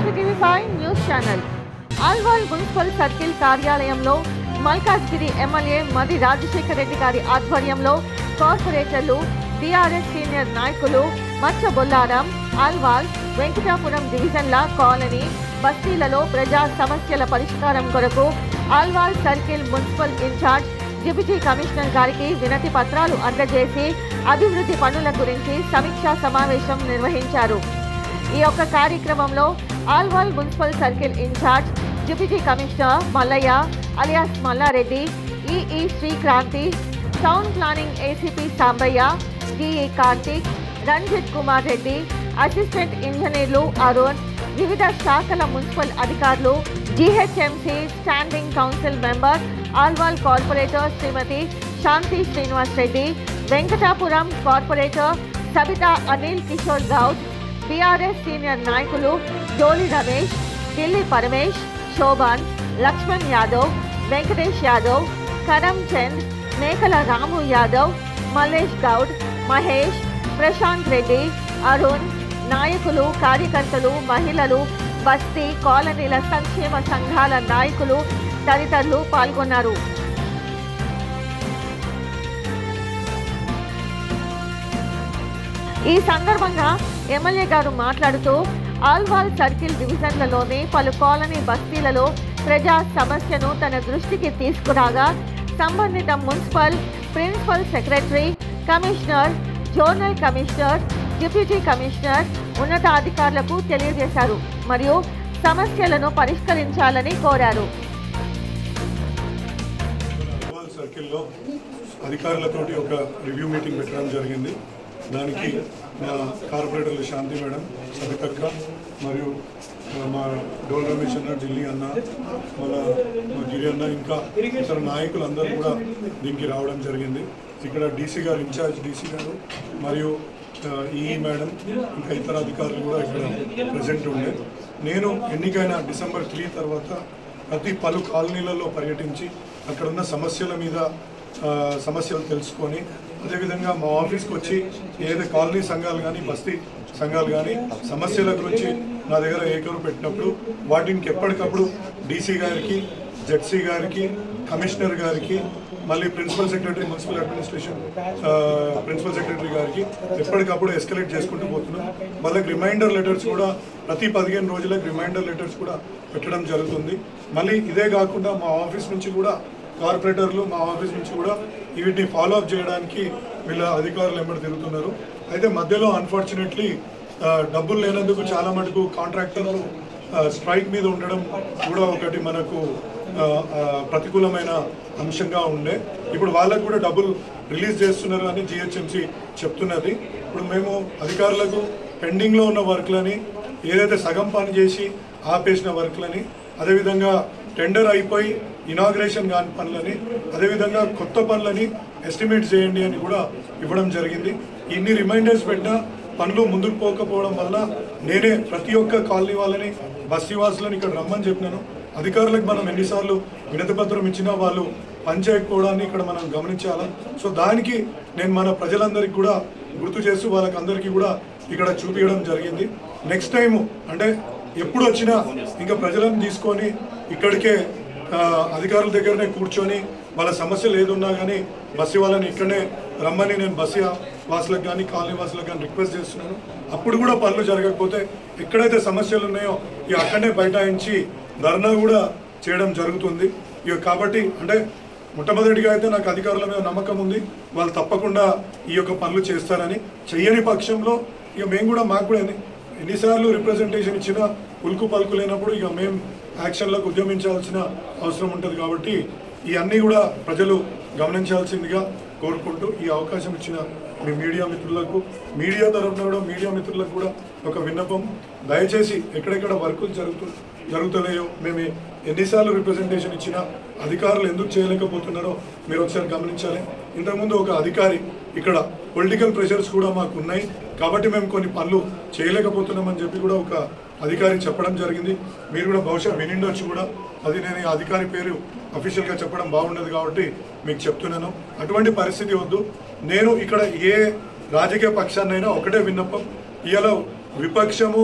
to TV5 news channel. Alwal municipal circle కార్యాలయంలో Malkajgiri MLA మది రాజశేఖర రెడ్డి గారి ఆధ్వర్యంలో కార్పొరేటర్లు, టీఆర్ఎస్ సీనియర్ నాయకులు మచ్చ బొల్లారం, ఆల్వాల్, వెంకటాపురం డివిజన్ల కాలనీ బస్తీలలో ప్రజా సమస్యల పరిష్కారం కొరకు Alwal circle municipal incharge deputy commissioner గారికి వినతి పత్రాలు అందజేసి అభివృద్ధి పనుల గురించి సమీక్షా సమావేశం నిర్వహించారు. ఈ యొక్క కార్యక్రమంలో Alwal municipal circle incharge deputy commissioner Mallaiah alias Mallareddy, EE Srikranthi, town planning ACP Sambaiah, DE Karthik, Ranjith Kumar Reddy, assistant ఇంజనీర్లు అరుణ్, వివిధ శాఖల మున్సిపల్ అధికారులు, GHMC standing council member, Alwal corporator Shrimati Shanti Srinivas Reddy, Venkatapuram corporator Sabitha Anil Kishore Goud, TRS senior నాయకులు జోలి రమేష్, ఢిల్లీ పరమేష్, శోభన్, లక్ష్మణ్ యాదవ్, వెంకటేష్ యాదవ్, కరం చంద్, మేకల రాము యాదవ్, మల్లేష్ గౌడ్, మహేష్, ప్రశాంత్ రెడ్డి, అరుణ్, నాయకులు, కార్యకర్తలు, మహిళలు, బస్తీ కాలనీల సంక్షేమ సంఘాల నాయకులు తదితరులు పాల్గొన్నారు. ఈ సందర్భంగా ఎమ్మెల్యే గారు మాట్లాడుతూ ఆల్వాల్ సర్కిల్ డివిజన్లలోని పలు కాలనీ బస్తీలలో ప్రజా సమస్యను తన దృష్టికి తీసుకురాగా సంబంధిత municipal, principal secretary, commissioner, zonal commissioner, deputy commissioner, ఉన్నతాధికారులకు తెలియజేశారు మరియు సమస్యలను పరిష్కరించాలని కోరారు. సర్కిల్లో అధికారులతోటి ఒక రివ్యూ మీటింగ్ పెట్టడం జరిగింది. దానికి మా కార్పొరేటర్లు శాంతి మేడం, సబితక్క మరియు మా డోల్ రమేష్ అన్న, ఢిల్లీ అన్న, మళ్ళా మా గిరి అన్న, ఇంకా ఇతర నాయకులు అందరూ కూడా దీనికి రావడం జరిగింది. ఇక్కడ డీసీ గారు, ఇన్ఛార్జ్ డీసీ గారు మరియు ఈఈ మేడం, ఇంకా ఇతర అధికారులు కూడా ఇక్కడ ప్రజెంట్ ఉండే. నేను ఎన్నికైన డిసెంబర్ 3 తర్వాత ప్రతి పలు కాలనీలలో పర్యటించి అక్కడున్న సమస్యల మీద సమస్యలు తెలుసుకొని, అదేవిధంగా మా ఆఫీస్కి వచ్చి ఏదైతే కాలనీ సంఘాలు కానీ, బస్తీ సంఘాలు కానీ సమస్యల గురించి నా దగ్గర ఏకరు పెట్టినప్పుడు వాటికి ఎప్పటికప్పుడు డీసీ గారికి, జెడ్సీ గారికి, కమిషనర్ గారికి, మళ్ళీ principal secretary, municipal administration principal secretary గారికి ఎప్పటికప్పుడు ఎస్కలేట్ చేసుకుంటూ పోతున్నాం. వాళ్ళకి రిమైండర్ లెటర్స్ కూడా ప్రతి 15 రోజులకు రిమైండర్ లెటర్స్ కూడా పెట్టడం జరుగుతుంది. మళ్ళీ ఇదే కాకుండా మా ఆఫీస్ నుంచి కూడా కార్పొరేటర్లు, మా ఆఫీస్ నుంచి కూడా వీటిని ఫాలో అప్ చేయడానికి వీళ్ళ అధికారులు ఎంబడి తిరుగుతున్నారు. అయితే మధ్యలో అన్ఫార్చునేట్లీ డబ్బులు లేనందుకు చాలా మటుకు కాంట్రాక్టర్లు స్ట్రైక్ మీద ఉండడం కూడా ఒకటి మనకు ప్రతికూలమైన అంశంగా ఉండే. ఇప్పుడు వాళ్ళకు కూడా డబ్బులు రిలీజ్ చేస్తున్నారు అని జిహెచ్ఎంసీ చెప్తున్నది. ఇప్పుడు మేము అధికారులకు పెండింగ్లో ఉన్న వర్క్లని, ఏదైతే సగం పని చేసి ఆపేసిన వర్క్లని, అదేవిధంగా టెండర్ అయిపోయి ఇనాగ్రేషన్ కాని పనులని, అదేవిధంగా కొత్త పనులని ఎస్టిమేట్ చేయండి అని కూడా ఇవ్వడం జరిగింది. ఇన్ని రిమైండర్స్ పెట్టినా పనులు ముందుకు పోకపోవడం వల్ల నేనే ప్రతి ఒక్క కాలనీ వాళ్ళని, బస్తీవాసులని ఇక్కడ రమ్మని చెప్పినాను. అధికారులకు మనం ఎన్నిసార్లు వినతి పత్రం ఇచ్చినా వాళ్ళు పనిచేయకపోవడాన్ని ఇక్కడ మనం గమనించాలి. సో దానికి నేను మన ప్రజలందరికీ కూడా గుర్తు చేస్తూ వాళ్ళకందరికీ కూడా ఇక్కడ చూపించడం జరిగింది. నెక్స్ట్ టైము అంటే ఎప్పుడు వచ్చినా ఇంకా ప్రజలను తీసుకొని ఇక్కడికే అధికారుల దగ్గరనే కూర్చొని వాళ్ళ సమస్యలు ఏదున్నా కానీ బస్సు వాళ్ళని ఇక్కడనే రమ్మని నేను బస్సు వాసులకు కానీ, కాలనీ వాసులకు కానీ రిక్వెస్ట్ చేస్తున్నాను. అప్పుడు కూడా పనులు జరగకపోతే ఎక్కడైతే సమస్యలు ఉన్నాయో ఇక అక్కడనే బైఠాయించి ధర్నా కూడా చేయడం జరుగుతుంది. ఇక కాబట్టి అంటే మొట్టమొదటిగా అయితే నాకు అధికారుల మీద నమ్మకం ఉంది, వాళ్ళు తప్పకుండా ఈ యొక్క పనులు చేస్తారని. చెయ్యని పక్షంలో ఇక మేము కూడా, మాకు కూడా ఎన్నిసార్లు రిప్రజెంటేషన్ ఇచ్చినా ఉల్కు పలుకు లేనప్పుడు ఇక మేము యాక్షన్లకు ఉద్యమించాల్సిన అవసరం ఉంటుంది. కాబట్టి ఇవన్నీ కూడా ప్రజలు గమనించాల్సిందిగా కోరుకుంటూ ఈ అవకాశం ఇచ్చిన మీ మీడియా మిత్రులకు, మీడియా తరఫున కూడా మీడియా మిత్రులకు కూడా ఒక విన్నపం, దయచేసి ఎక్కడెక్కడ వర్కులు జరుగుతున్నాయో, మేము ఎన్నిసార్లు రిప్రజెంటేషన్ ఇచ్చినా అధికారులు ఎందుకు చేయలేకపోతున్నారో మీరు ఒకసారి గమనించాలి. ఇంతకుముందు ఒక అధికారి ఇక్కడ పొలిటికల్ ప్రెషర్స్ కూడా మాకు ఉన్నాయి కాబట్టి మేము కొన్ని పనులు చేయలేకపోతున్నామని చెప్పి కూడా ఒక అధికారి చెప్పడం జరిగింది. మీరు కూడా బహుశా వినిండొచ్చు కూడా. అది నేను అధికారి పేరు అఫీషియల్గా చెప్పడం బాగుండదు కాబట్టి మీకు చెప్తున్నాను. అటువంటి పరిస్థితి వద్దు. నేను ఇక్కడ ఏ రాజకీయ పక్షాన్నైనా ఒకటే విన్నపం, ఇవాళ విపక్షము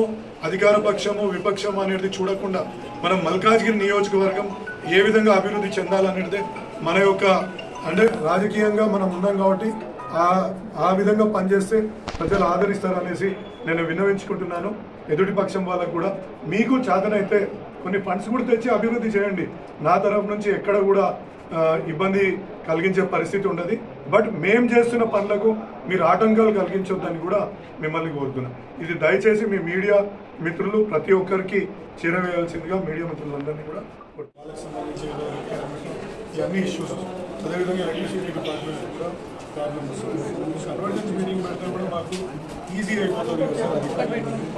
అధికార పక్షము విపక్షము అనేది చూడకుండా మనం మల్కాజ్గిరి నియోజకవర్గం ఏ విధంగా అభివృద్ధి చెందాలనేది మన యొక్క అంటే రాజకీయంగా మనం ఉన్నాం కాబట్టి ఆ విధంగా పనిచేస్తే ప్రజలు ఆదరిస్తారనేసి నేను విన్నవించుకుంటున్నాను. ఎదుటి పక్షం వాళ్ళకు కూడా మీకు చేతనైతే కొన్ని ఫండ్స్ కూడా తెచ్చి అభివృద్ధి చేయండి. నా తరఫు నుంచి ఎక్కడ కూడా ఇబ్బంది కలిగించే పరిస్థితి ఉండదు. బట్ మేం చేస్తున్న పనులకు మీరు ఆటంకాలు కలిగించొద్దని కూడా మిమ్మల్ని కోరుతున్నాం. ఇది దయచేసి మీ మీడియా మిత్రులు ప్రతి ఒక్కరికి చేరవేయాల్సిందిగా మీడియా మిత్రులందరినీ కూడా వాళ్ళకి సంబంధించి ఇవన్నీ ఇష్యూస్ అదేవిధంగా ఎలక్ట్రిసిటీ డిపార్ట్మెంట్ కూడా ప్రాబ్లమ్ వస్తుంది. కన్వర్జెన్స్ మీటింగ్ పెడితే కూడా మాకు ఈజీ అయిపోతుంది సార్.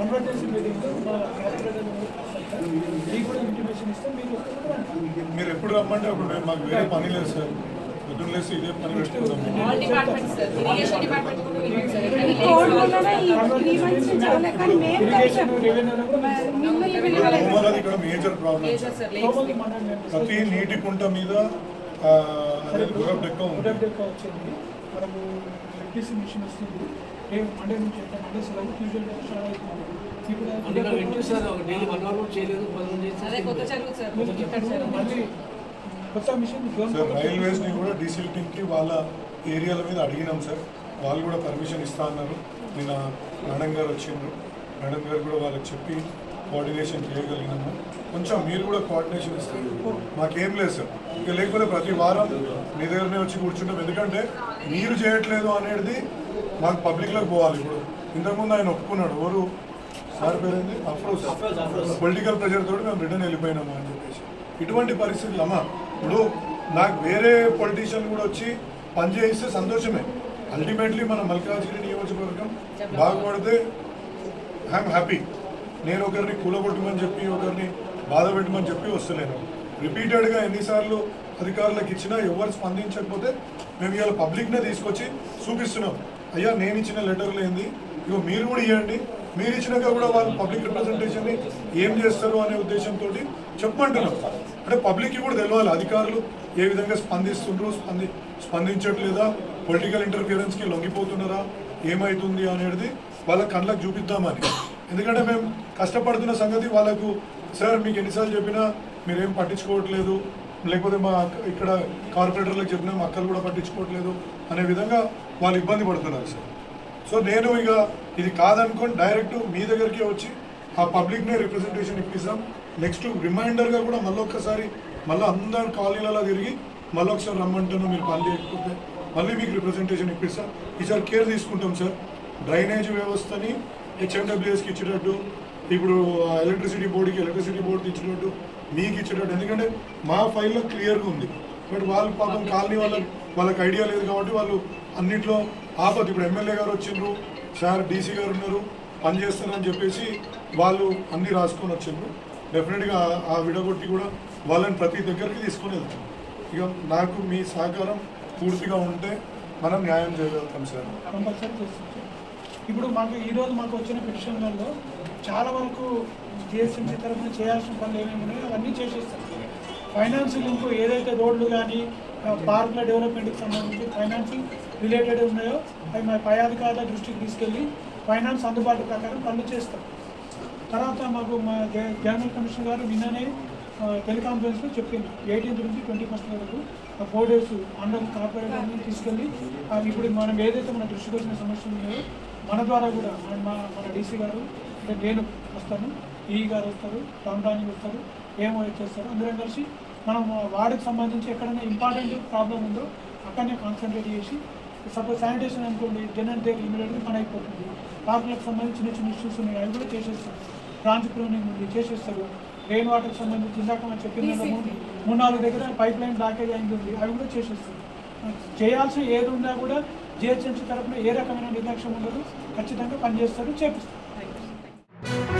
మీరు ఎప్పుడు రమ్మంటే అప్పుడు మాకు వేరే పని లేదు సార్. పొద్దున్న లేసి ఇదే పని పెట్టుకుంటాం. ఇక్కడ మేజర్ ప్రాబ్లం ప్రతి నీటి కుంట మీద డెక్క వచ్చింది. మనము ఎలక్ట్రిసిటీ మిషన్ వస్తుంది మండే నుంచి మండే సెలవు ట్యూస్డే స్టార్ట్ అవుతుంది. రైల్వేస్ ని కూడా డీసిల్టింగ్ కి వాళ్ళ ఏరియాల మీద అడిగినాం సార్. వాళ్ళు కూడా పర్మిషన్ ఇస్తా అన్నారు. నిన్న మేడం గారు వచ్చిండ్రు. మేడం గారు కూడా వాళ్ళకి చెప్పి కోఆర్డినేషన్ చేయగలిగినాము. కొంచెం మీరు కూడా కోఆర్డినేషన్ ఇస్తే మాకేం లేదు సార్. ఇక లేకపోతే ప్రతి వారం మీ దగ్గరనే వచ్చి కూర్చుంటాం. ఎందుకంటే మీరు చేయట్లేదు అనేది మాకు పబ్లిక్లోకి పోవాలి. ఇప్పుడు ఇంతకుముందు ఆయన ఒప్పుకున్నాడు. ఎవరు సార్ పేరేంది అఫ్రోజ్. పొలిటికల్ ప్రెషర్ తోటి మేము రిటర్న్ వెళ్ళిపోయినాము అని చెప్పేసి ఇటువంటి పరిస్థితులు అమ్మా. ఇప్పుడు నాకు వేరే పొలిటీషియన్ కూడా వచ్చి పనిచేయిస్తే సంతోషమే. అల్టిమేట్లీ మన మల్కాజ్గిరి నియోజకవర్గం బాగుపడితే ఐఎమ్ హ్యాపీ. నేను ఒకరిని కూలగొట్టమని చెప్పి ఒకరిని బాధ పెట్టమని చెప్పి వస్తలేను. రిపీటెడ్గా ఎన్నిసార్లు అధికారులకు ఇచ్చినా ఎవరు స్పందించకపోతే మేము ఇవాళ పబ్లిక్నే తీసుకొచ్చి చూపిస్తున్నాం. అయ్యా నేను ఇచ్చిన లెటర్లు ఏంది, ఇగో మీరు కూడా ఇవ్వండి. మీరు ఇచ్చినాక కూడా వాళ్ళు పబ్లిక్ రిప్రజెంటేషన్ని ఏం చేస్తారు అనే ఉద్దేశంతో చెప్పమంటున్నాం. అంటే పబ్లిక్కి కూడా తెలవాలి అధికారులు ఏ విధంగా స్పందిస్తుండ్రు, స్పందించట్లేదా, పొలిటికల్ ఇంటర్ఫియరెన్స్కి లొంగిపోతున్నారా, ఏమవుతుంది అనేది వాళ్ళ కళ్ళకు చూపిద్దామని. ఎందుకంటే మేము కష్టపడుతున్న సంగతి వాళ్ళకు సార్ మీకు ఎన్నిసార్లు చెప్పినా మీరేం పట్టించుకోవట్లేదు, లేకపోతే మా ఇక్కడ కార్పొరేటర్లకు చెప్పినా మా అక్కలు కూడా పట్టించుకోవట్లేదు అనే విధంగా వాళ్ళు ఇబ్బంది పడుతున్నారు సార్. సో నేను ఇక ఇది కాదనుకోని డైరెక్ట్ మీ దగ్గరికి వచ్చి ఆ పబ్లిక్నే రిప్రజెంటేషన్ ఇప్పిస్తాం. నెక్స్ట్ రిమైండర్గా కూడా మళ్ళొక్కసారి మళ్ళీ అందరు కాలనీలలో తిరిగి మళ్ళొకసారి రమ్మంటాను. మీరు పని చేయకపోతే మళ్ళీ మీకు రిప్రజెంటేషన్ ఇప్పిస్తాం. ఈసారి కేర్ తీసుకుంటాం సార్. డ్రైనేజ్ వ్యవస్థని హెచ్ఎండబ్ల్యూఎస్కి ఇచ్చేటట్టు, ఇప్పుడు ఎలక్ట్రిసిటీ బోర్డుకి ఎలక్ట్రిసిటీ బోర్డుకి ఇచ్చేటట్టు, మీకు ఇచ్చేటట్టు. ఎందుకంటే మా ఫైల్లో క్లియర్గా ఉంది. బట్ వాళ్ళు పాపం కాలనీ వాళ్ళకి ఐడియా లేదు కాబట్టి వాళ్ళు అన్నింటిలో ఆపదు. ఇప్పుడు ఎమ్మెల్యే గారు వచ్చిండ్రు సార్, డీసీ గారు ఉన్నారు, పని చేస్తారని చెప్పేసి వాళ్ళు అన్నీ రాసుకొని వచ్చిండ్రు. డెఫినెట్గా ఆ విడగొట్టి కూడా వాళ్ళని ప్రతి దగ్గరికి తీసుకొని వెళ్తాం. ఇక నాకు మీ సహకారం పూర్తిగా ఉంటే మనం న్యాయం చేయగలుగుతాం సార్. ఇప్పుడు ఈరోజు మాకు వచ్చిన పిటిషన్లలో చాలా వరకు జిఎస్ఎంసీ తరఫున చేయాల్సిన పనులు ఏమేమి ఉన్నాయో అవన్నీ చేసేస్తారు. ఫైనాన్షియల్ ఇంకో ఏదైతే రోడ్లు కానీ పార్కుల డెవలప్మెంట్కి సంబంధించి ఫైనాన్షియల్ రిలేటెడ్ ఉన్నాయో అవి మా పై అధికారుల దృష్టికి తీసుకెళ్ళి ఫైనాన్స్ అందుబాటు ప్రకారం పనులు చేస్తాం. తర్వాత మాకు మా జనరల్ కమిషనర్ గారు నిన్ననే టెలికాన్ఫరెన్స్లో చెప్పింది 18 నుంచి 21 వరకు 4 days అండర్ కార్పొరేటర్ని తీసుకెళ్ళి ఇప్పుడు మనం ఏదైతే మన దృష్టికి వచ్చిన సమస్యలు ఉన్నాయో మన ద్వారా కూడా మన డీసీ గారు అంటే నేను వస్తాను, ఈఈ గారు వస్తారు, రామరాణి వస్తారు, ఏమో చేస్తారు, అందరం కలిసి మనం వార్డుకి సంబంధించి ఎక్కడైనా ఇంపార్టెంట్ ప్రాబ్లం ఉందో అక్కడనే కాన్సన్ట్రేట్ చేసి సపోజ్ శానిటేషన్ అనుకోండి జనరల్ డే ఇమీడియట్గా పని అయిపోతుంది. పార్కులకు సంబంధించి చిన్న ఇష్యూస్ ఉన్నాయి అవి కూడా చేసేస్తారు. బ్రాంచ్ ప్రూనింగ్ ఉంది చేసేస్తారు. రెయిన్ వాటర్కి సంబంధించి ఇందాక మనం చెప్పిన 3-4 దగ్గర పైప్ లైన్ బ్లాకేజ్ అయింది ఉంది అవి కూడా చేసేస్తారు. చేయాల్సిన ఏది ఉన్నా కూడా జిహెచ్ఎంసీ తరఫున ఏ రకమైన నిర్లక్ష్యం ఉండదు, ఖచ్చితంగా పనిచేస్తారు, చేపిస్తారు.